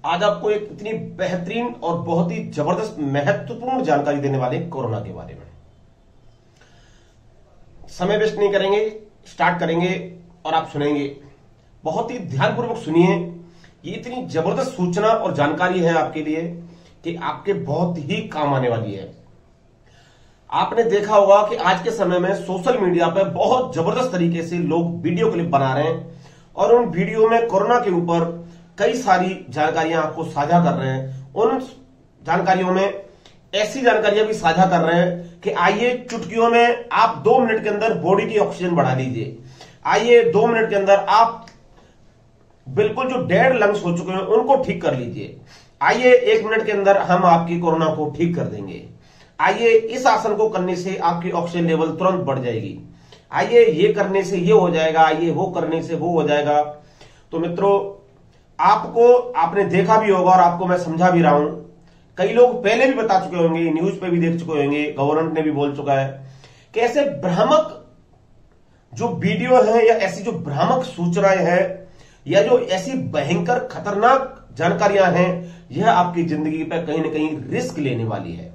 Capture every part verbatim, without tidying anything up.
आज आपको एक इतनी बेहतरीन और बहुत ही जबरदस्त महत्वपूर्ण जानकारी देने वाले कोरोना के बारे में। समय वेस्ट नहीं करेंगे, स्टार्ट करेंगे और आप सुनेंगे। बहुत ही ध्यानपूर्वक सुनिए। ये इतनी जबरदस्त सूचना और जानकारी है आपके लिए कि आपके बहुत ही काम आने वाली है। आपने देखा होगा कि आज के समय में सोशल मीडिया पर बहुत जबरदस्त तरीके से लोग वीडियो क्लिप बना रहे हैं और उन वीडियो में कोरोना के ऊपर कई सारी जानकारियां आपको साझा कर रहे हैं। उन जानकारियों में ऐसी जानकारियां भी साझा कर रहे हैं कि आइए चुटकियों में आप दो मिनट के अंदर बॉडी की ऑक्सीजन बढ़ा लीजिए। आइए दो मिनट के अंदर आप बिल्कुल जो डेड लंग्स हो चुके हैं उनको ठीक कर लीजिए। आइए एक मिनट के अंदर हम आपकी कोरोना को ठीक कर देंगे। आइए इस आसन को करने से आपकी ऑक्सीजन लेवल तुरंत बढ़ जाएगी। आइए ये करने से ये हो जाएगा, आइए वो करने से वो हो जाएगा। तो मित्रों, आपको आपने देखा भी होगा और आपको मैं समझा भी रहा हूं। कई लोग पहले भी बता चुके होंगे, न्यूज पे भी देख चुके होंगे, गवर्नमेंट ने भी बोल चुका है कि ऐसे भ्रामक जो वीडियो है या ऐसी जो भ्रामक सूचनाएं हैं या जो ऐसी भयंकर खतरनाक जानकारियां हैं, यह आपकी जिंदगी पर कहीं ना कहीं रिस्क लेने वाली है।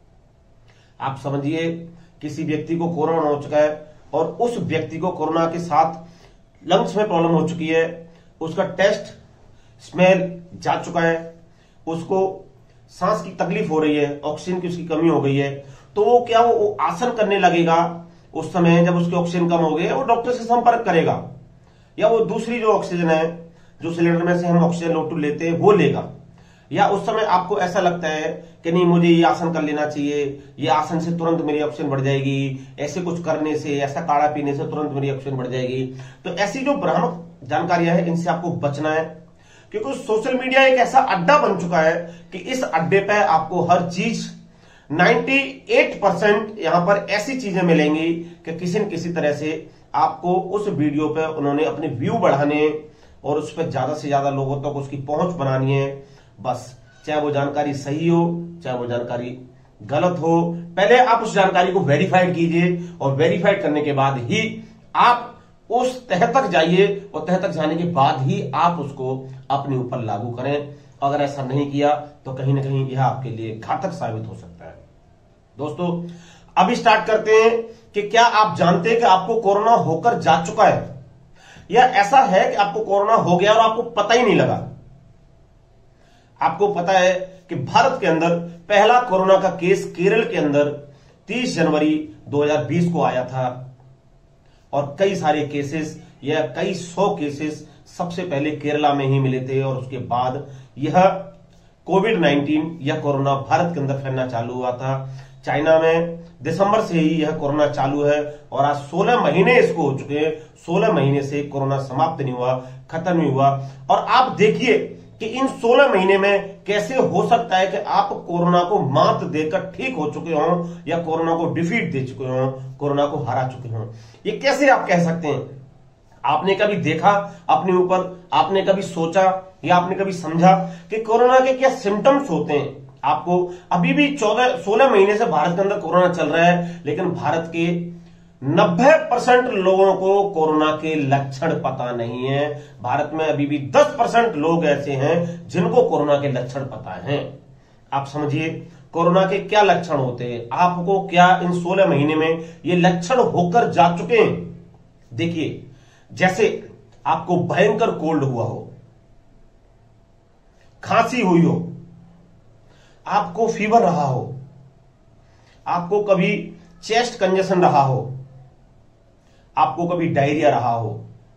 आप समझिए, किसी व्यक्ति को कोरोना हो चुका है और उस व्यक्ति को कोरोना के साथ लंग्स में प्रॉब्लम हो चुकी है, उसका टेस्ट स्मेल जा चुका है, उसको सांस की तकलीफ हो रही है, ऑक्सीजन की उसकी कमी हो गई है, तो वो क्या वो आसन करने लगेगा। उस समय जब उसकी ऑक्सीजन कम हो गई है वो डॉक्टर से संपर्क करेगा या वो दूसरी जो ऑक्सीजन है, जो सिलेंडर में से हम ऑक्सीजन लोटू लेते हैं, वो लेगा। या उस समय आपको ऐसा लगता है कि नहीं, मुझे ये आसन कर लेना चाहिए, ये आसन से तुरंत मेरी ऑक्सीजन बढ़ जाएगी, ऐसे कुछ करने से, ऐसा काढ़ा पीने से तुरंत मेरी ऑक्सीजन बढ़ जाएगी। तो ऐसी जो भ्रामक जानकारियां हैं, इनसे आपको बचना है, क्योंकि सोशल मीडिया एक ऐसा अड्डा बन चुका है कि इस अड्डे पे आपको हर चीज अट्ठानवे परसेंट यहां पर ऐसी चीजें मिलेंगी कि किसी न किसी तरह से आपको उस वीडियो पे उन्होंने अपने व्यू बढ़ाने और उस पर ज्यादा से ज्यादा लोगों तक उसकी पहुंच बनानी है। बस, चाहे वो जानकारी सही हो चाहे वो जानकारी गलत हो, पहले आप उस जानकारी को वेरीफाइड कीजिए और वेरीफाइड करने के बाद ही आप उस तह तक जाइए और तह तक जाने के बाद ही आप उसको अपने ऊपर लागू करें। अगर ऐसा नहीं किया तो कहीं ना कहीं यह आपके लिए घातक साबित हो सकता है। दोस्तों, अभी स्टार्ट करते हैं कि क्या आप जानते हैं कि आपको कोरोना होकर जा चुका है या ऐसा है कि आपको कोरोना हो गया और आपको पता ही नहीं लगा। आपको पता है कि भारत के अंदर पहला कोरोना का केस केरल के अंदर तीस जनवरी दो हज़ार बीस को आया था और कई सारे केसेस या कई सौ केसेस सबसे पहले केरला में ही मिले थे और उसके बाद यह कोविड नाइन्टीन या कोरोना भारत के अंदर फैलना चालू हुआ था। चाइना में दिसंबर से ही यह कोरोना चालू है और आज सोलह महीने इसको हो चुके हैं। सोलह महीने से कोरोना समाप्त नहीं हुआ, खत्म नहीं हुआ। और आप देखिए कि इन सोलह महीने में कैसे हो सकता है कि आप कोरोना को मात देकर ठीक हो चुके हो या कोरोना को डिफीट दे चुके हो, कोरोना को हरा चुके हो। ये कैसे आप कह सकते हैं? आपने कभी देखा अपने ऊपर? आपने कभी सोचा या आपने कभी समझा कि कोरोना के क्या सिम्टम्स होते हैं? आपको अभी भी चौदह सोलह महीने से भारत के अंदर कोरोना चल रहा है, लेकिन भारत के नब्बे परसेंट लोगों को कोरोना के लक्षण पता नहीं है। भारत में अभी भी दस परसेंट लोग ऐसे हैं जिनको कोरोना के लक्षण पता हैं। आप समझिए कोरोना के क्या लक्षण होते हैं, आपको क्या इन सोलह महीने में ये लक्षण होकर जा चुके हैं। देखिए, जैसे आपको भयंकर कोल्ड हुआ हो, खांसी हुई हो, आपको फीवर रहा हो, आपको कभी चेस्ट कंजेशन रहा हो, आपको कभी डायरिया रहा हो,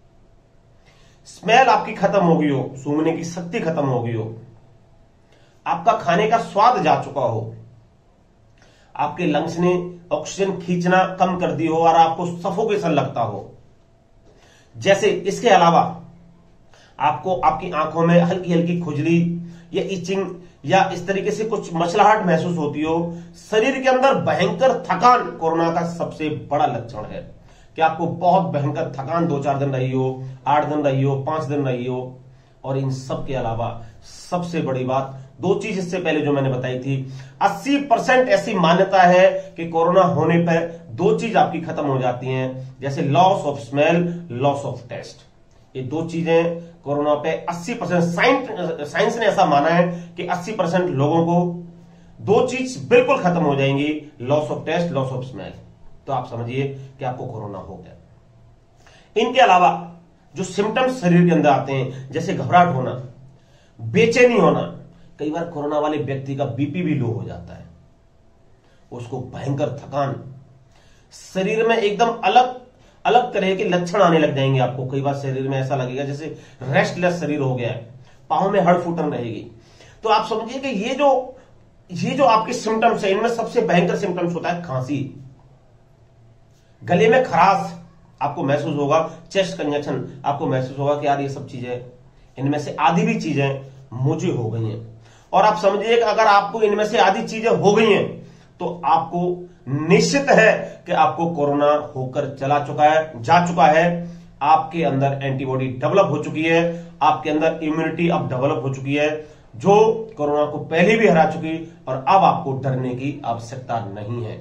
स्मेल आपकी खत्म हो गई हो, सूंघने की शक्ति खत्म हो गई हो, आपका खाने का स्वाद जा चुका हो, आपके लंग्स ने ऑक्सीजन खींचना कम कर दी हो और आपको सफोकेशन लगता हो। जैसे इसके अलावा आपको आपकी आंखों में हल्की हल्की खुजली या इचिंग या इस तरीके से कुछ मचलाहट महसूस होती हो, शरीर के अंदर भयंकर थकान कोरोना का सबसे बड़ा लक्षण है कि आपको बहुत भयंकर थकान दो चार दिन रही हो, आठ दिन रही हो, पांच दिन रही हो। और इन सब के अलावा सबसे बड़ी बात, दो चीज इससे पहले जो मैंने बताई थी, अस्सी परसेंट ऐसी मान्यता है कि कोरोना होने पर दो चीज आपकी खत्म हो जाती हैं, जैसे loss of smell, loss of taste. ये दो चीजें कोरोना पे अस्सी परसेंट साइंस साइंस ने ऐसा माना है कि अस्सी परसेंट लोगों को दो चीज बिल्कुल खत्म हो जाएंगी, loss of taste, loss of smell. तो आप समझिए कि आपको कोरोना हो गया। इनके अलावा जो सिम्टम्स शरीर के अंदर आते हैं, जैसे घबराहट होना, बेचैनी होना, कई बार कोरोना वाले व्यक्ति का बीपी भी लो हो जाता है, उसको भयंकर थकान, शरीर में एकदम अलग अलग तरह के लक्षण आने लग जाएंगे। आपको कई बार शरीर में ऐसा लगेगा जैसे रेस्टलेस शरीर हो गया है, पांव में हड़फुटन रहेगी। तो आप समझिए कि ये जो ये जो आपके सिम्टम्स है, इनमें सबसे भयंकर सिम्टम्स होता है खांसी, गले में खराश आपको महसूस होगा, चेस्ट कंजक्शन आपको महसूस होगा कि यार ये सब चीजें, इनमें से आधी भी चीजें मुझे हो गई हैं। और आप समझिए कि अगर आपको इनमें से आधी चीजें हो गई हैं तो आपको निश्चित है कि आपको कोरोना होकर चला चुका है, जा चुका है। आपके अंदर एंटीबॉडी डेवलप हो चुकी है, आपके अंदर इम्यूनिटी अब डेवलप हो चुकी है, जो कोरोना को पहले भी हरा चुकी, और अब आपको डरने की आवश्यकता नहीं है।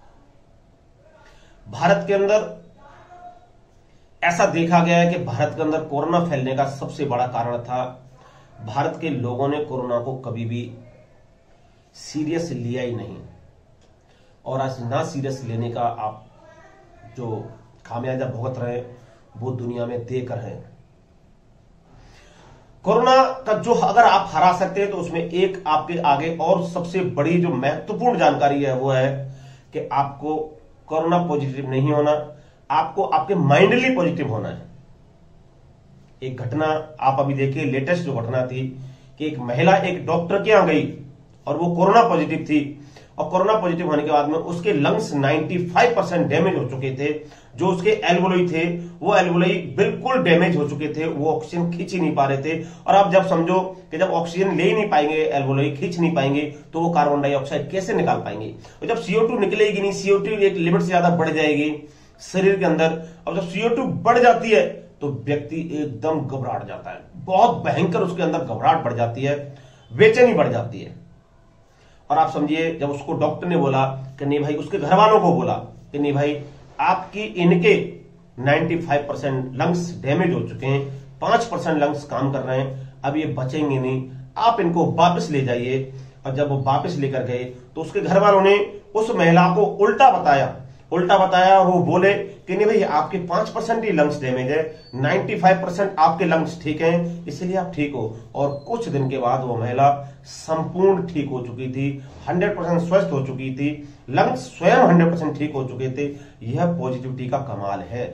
भारत के अंदर ऐसा देखा गया है कि भारत के अंदर कोरोना फैलने का सबसे बड़ा कारण था, भारत के लोगों ने कोरोना को कभी भी सीरियस लिया ही नहीं, और आज ना सीरियस लेने का आप जो खामियाजा भुगत रहे हैं वो दुनिया में देख रहे हैं। कोरोना का जो अगर आप हरा सकते हैं तो उसमें एक आपके आगे और सबसे बड़ी जो महत्वपूर्ण जानकारी है वो है कि आपको कोरोना पॉजिटिव नहीं होना, आपको आपके माइंडली पॉजिटिव होना है। एक घटना आप अभी देखिए, लेटेस्ट जो घटना थी कि एक महिला एक डॉक्टर के यहां गई और वो कोरोना पॉजिटिव थी, और कोरोना पॉजिटिव होने के बाद में उसके लंग्स पचानवे परसेंट डैमेज हो चुके थे। जो उसके एल्वोलाई थे वो एल्वोलाई बिल्कुल डैमेज हो चुके थे, वो ऑक्सीजन खींच ही नहीं पा रहे थे। और आप जब समझो कि जब ऑक्सीजन ले ही नहीं पाएंगे, एल्वोलाई खींच नहीं पाएंगे, तो वो कार्बन डाइऑक्साइड कैसे निकाल पाएंगे। और जब सीओ टू निकलेगी नहीं, सीओ टू एक लिमिट से ज्यादा बढ़ जाएगी शरीर के अंदर, और जब सीओ टू बढ़ जाती है तो व्यक्ति एकदम घबराहट जाता है, बहुत भयंकर उसके अंदर घबराहट बढ़ जाती है, बेचैनी बढ़ जाती है। और आप समझिए जब उसको डॉक्टर ने बोला कि नहीं भाई, उसके घर वालों को बोला कि नहीं भाई, आपकी इनके पचानवे परसेंट लंग्स डैमेज हो चुके हैं, पांच परसेंट लंग्स काम कर रहे हैं, अब ये बचेंगे नहीं, आप इनको वापस ले जाइए। और जब वो वापस लेकर गए तो उसके घर वालों ने उस महिला को उल्टा बताया उल्टा बताया और वो बोले कि नहीं भाई, आपके पांच परसेंट ही लंग्स डैमेज है, पचानवे परसेंट आपके लंग्स ठीक हैं, इसलिए आप ठीक हो। और कुछ दिन के बाद वो महिला संपूर्ण ठीक हो चुकी थी, सौ परसेंट स्वस्थ हो चुकी थी, लंग्स स्वयं सौ परसेंट ठीक हो चुके थे। यह पॉजिटिविटी का कमाल है।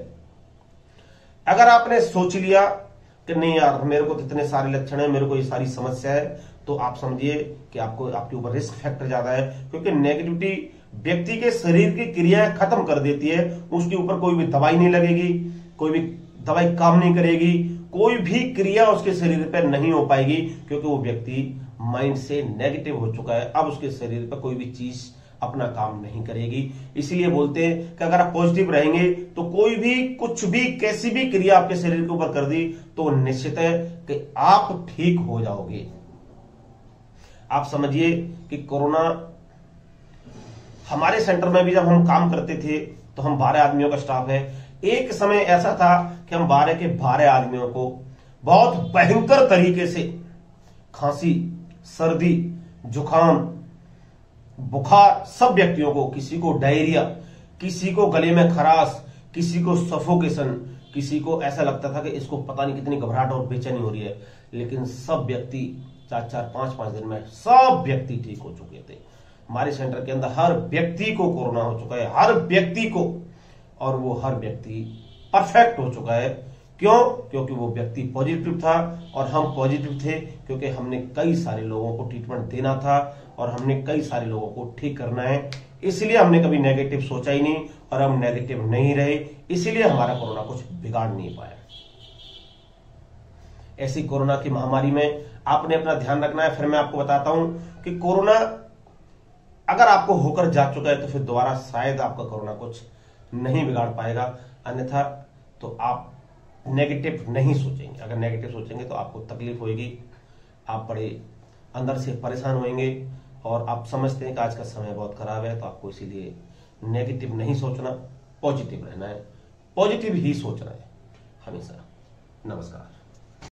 अगर आपने सोच लिया कि नहीं यार, मेरे को तो इतने सारे लक्षण है, मेरे को ये सारी समस्या है, तो आप समझिए कि आपको आपके ऊपर रिस्क फैक्टर ज्यादा है, क्योंकि नेगेटिविटी व्यक्ति के शरीर की क्रियाएं खत्म कर देती है। उसके ऊपर कोई भी दवाई नहीं लगेगी, कोई भी दवाई काम नहीं करेगी, कोई भी क्रिया उसके शरीर पर नहीं हो पाएगी, क्योंकि वो व्यक्ति माइंड से नेगेटिव हो चुका है। अब उसके शरीर पर कोई भी चीज अपना काम नहीं करेगी। इसीलिए बोलते हैं कि अगर आप पॉजिटिव रहेंगे तो कोई भी कुछ भी कैसी भी क्रिया आपके शरीर के ऊपर कर दी तो निश्चित है कि आप ठीक हो जाओगे। आप समझिए कि कोरोना, हमारे सेंटर में भी जब हम काम करते थे तो हम बारह आदमियों का स्टाफ है। एक समय ऐसा था कि हम बारह के बारह आदमियों को बहुत भयंकर तरीके से खांसी, सर्दी, जुकाम, बुखार, सब व्यक्तियों को, किसी को डायरिया, किसी को गले में खराश, किसी को सफोकेशन, किसी को ऐसा लगता था कि इसको पता नहीं कितनी घबराहट और बेचैनी हो रही है, लेकिन सब व्यक्ति चार चार पांच पांच दिन में सब व्यक्ति ठीक हो चुके थे। हमारे सेंटर के अंदर हर व्यक्ति को कोरोना हो चुका है, हर व्यक्ति को, और वो हर व्यक्ति परफेक्ट हो चुका है। क्यों? क्योंकि वो व्यक्ति पॉजिटिव था और हम पॉजिटिव थे, क्योंकि हमने कई सारे लोगों को ट्रीटमेंट देना था और हमने कई सारे लोगों को ठीक करना है। इसलिए हमने कभी नेगेटिव सोचा ही नहीं और हम नेगेटिव नहीं रहे, इसलिए हमारा कोरोना कुछ बिगाड़ नहीं पाया। ऐसी कोरोना की महामारी में आपने अपना ध्यान रखना है। फिर मैं आपको बताता हूं कि कोरोना अगर आपको होकर जा चुका है तो फिर दोबारा शायद आपका कोरोना कुछ नहीं बिगाड़ पाएगा, अन्यथा तो आप नेगेटिव नहीं सोचेंगे। अगर नेगेटिव सोचेंगे तो आपको तकलीफ होगी, आप बड़े अंदर से परेशान होंगे और आप समझते हैं कि आज का समय बहुत खराब है, तो आपको इसीलिए नेगेटिव नहीं सोचना, पॉजिटिव रहना है, पॉजिटिव ही सोचना है हमेशा। नमस्कार।